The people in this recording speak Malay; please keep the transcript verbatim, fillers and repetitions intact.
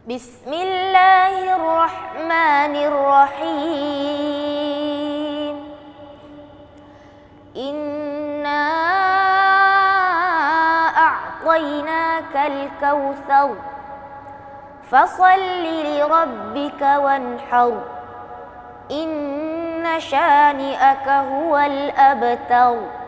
Bismillahirrahmanirrahim. Inna a'tainakal kautsar fasalli lirabbika wanhar. Inna syani'aka huwal abtar.